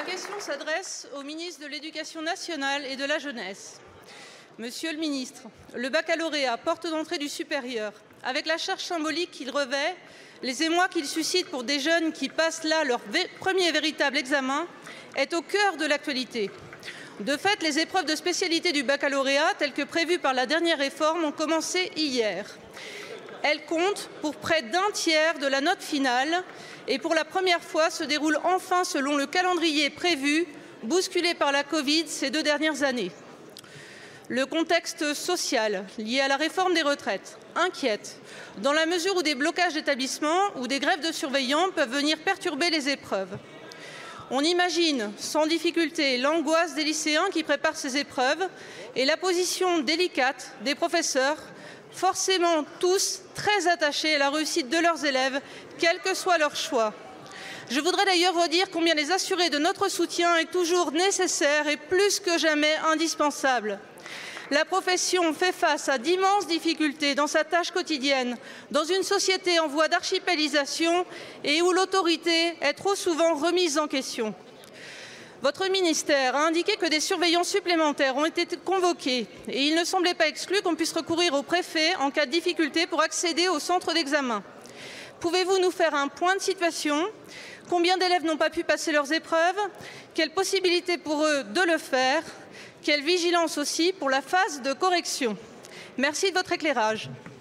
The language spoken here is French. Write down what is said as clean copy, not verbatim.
question s'adresse au ministre de l'Éducation nationale et de la jeunesse. Monsieur le ministre, le baccalauréat, porte d'entrée du supérieur, avec la charge symbolique qu'il revêt, les émois qu'il suscite pour des jeunes qui passent là leur premier véritable examen, est au cœur de l'actualité. De fait, les épreuves de spécialité du baccalauréat, telles que prévues par la dernière réforme, ont commencé hier. Elles comptent pour près d'un tiers de la note finale et pour la première fois se déroulent enfin selon le calendrier prévu, bousculé par la Covid ces 2 dernières années. Le contexte social lié à la réforme des retraites inquiète, dans la mesure où des blocages d'établissements ou des grèves de surveillants peuvent venir perturber les épreuves. On imagine sans difficulté l'angoisse des lycéens qui préparent ces épreuves et la position délicate des professeurs, forcément tous très attachés à la réussite de leurs élèves, quel que soit leur choix. Je voudrais d'ailleurs redire combien les assurer de notre soutien est toujours nécessaire et plus que jamais indispensable. La profession fait face à d'immenses difficultés dans sa tâche quotidienne, dans une société en voie d'archipélisation et où l'autorité est trop souvent remise en question. Votre ministère a indiqué que des surveillants supplémentaires ont été convoqués et il ne semblait pas exclu qu'on puisse recourir au préfet en cas de difficulté pour accéder au centre d'examen. Pouvez-vous nous faire un point de situation? Combien d'élèves n'ont pas pu passer leurs épreuves? Quelle possibilité pour eux de le faire? Quelle vigilance aussi pour la phase de correction? Merci de votre éclairage.